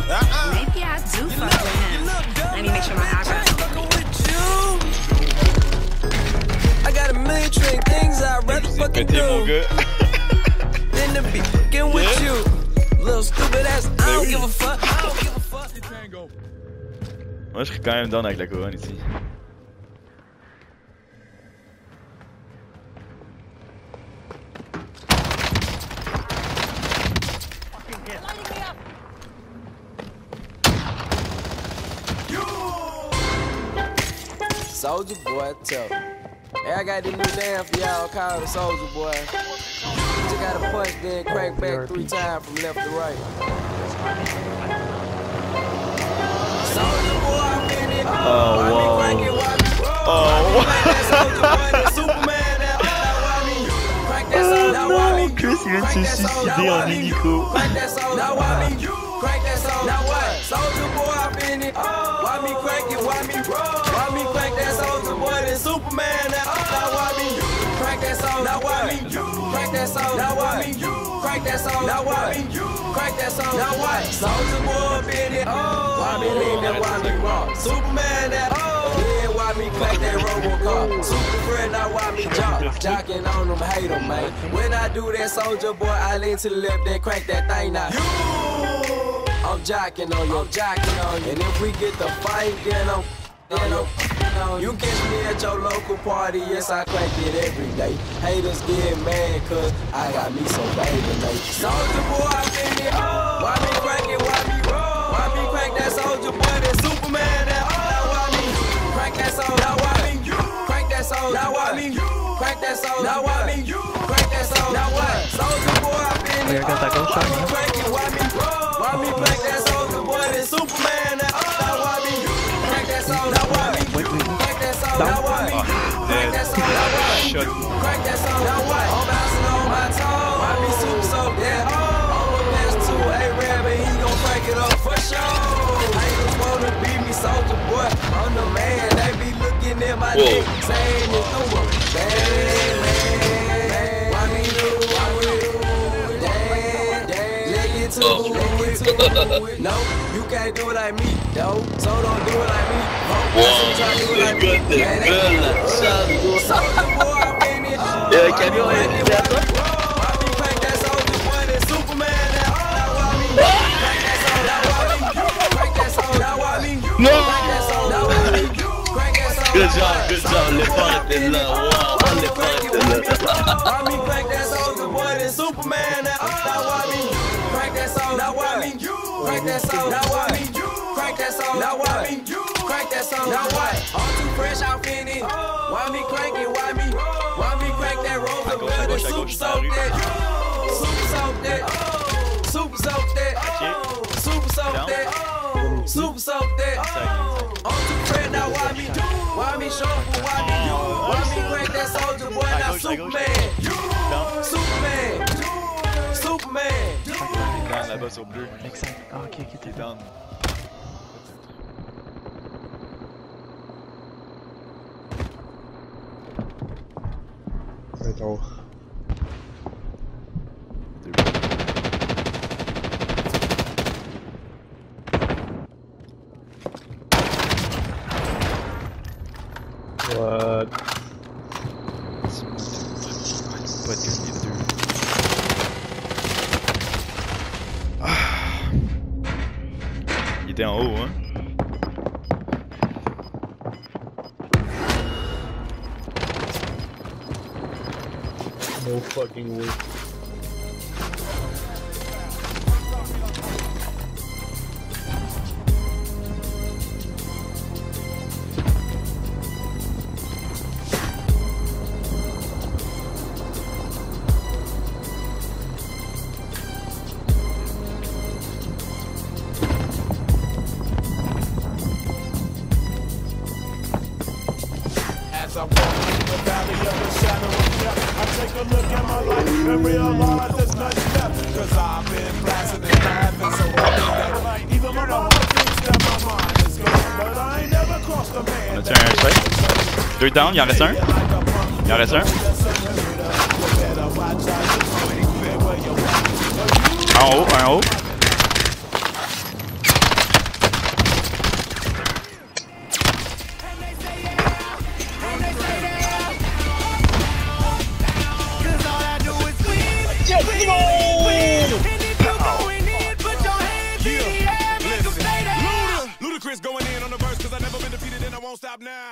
Maybe I do fuck with him. Let me make sure my eyebrows. I got a million trillion things I'd rather fucking do than to be fucking with you. Little stupid ass, I don't give a fuck. I don't give a fuck. Moi je serais quand même down avec la couronne ici. Soldier boy, tell me. Hey, I got this new damn for y'all called the Soldier Boy. You gotta punch, then crank back 3 times from left to right. Soldier Boy, I'm in it. Oh, wow. Oh, Chris, il vient de se suicider en hélico. Crank that song, now what? Soldier boy, I'm in it. Why me crank it? Why me roll? Why me crank that soldier boy? Then Superman now. Now why me crank that song? Now why me crank that song? Now why me crank that song? Now why me crank that song? Now what? Soldier boy, I'm in it. Why me lean that? Why me rock? Superman that. Yeah, why me crank that Robocop? Super friend, now why me jock? Jocking on them, hate them, man. When I do that soldier boy, I lean to the left, then crank that thing now. I'm jocking on you, and if we get the fight, then you catch me at your local party, yes I crank it every day. Haters get mad cause I got me some baby mate. Soldier boy, I'm in it. Why me crank it, why me roll? Why me crank that soldier boy, that Superman that? Now why me crank that song? Now why me crank that song? Now why me crank that song? Now why me crank that song? Now what? Soldier boy, I'm in it. Why me crank it, why me roll? Why me crank that soldier boy, that Superman that? Now why me crank that song? Now why me crank that song? Now why me crank that song? Now why me crank that song? Now what? I'm bouncing on my toe. Why me super so dead? I'm a best to A-Rab and he gon' crank it up for sure. Haters wanna beat me, soldier boy. I'm the man. They be looking at my dick, saying it's the one. Why me do? Why me do? No, you can't do it like me, though. So don't do it like me. Yeah, can you hear that? No! Good job, les fans étaient là, wow, les fans étaient là. Why me crank that soldier boy, then Superman that? Now why me crank that song? Now why me crank that song? Now why me crank that song? Now why me crank that song? Now what? All too fresh, I'm in it. Why me crank it? Why me crank that roller blood and super soak that? Super soak that. Super soak that. Super soak that. Super soak that. All too fresh, now why me shuffle? Why me crank that soldier boy? Now Superman. Superman. Superman. Là-bas sur bleu. Exact. Ah, ok, t'es down. C'est haut. What? Pas de gagner de 2. Il était en haut, hein? No fucking way. As I walk through the valley of the shadow of death, I take a look at my life and realize there's nothing left. Cause I've been blasting and laughing so hard that even my mama thinks that my mind is gone. But I ain't never crossed a man. On a tiré un strike. 2 down, il en reste un. Il en reste un. En haut, un haut. now.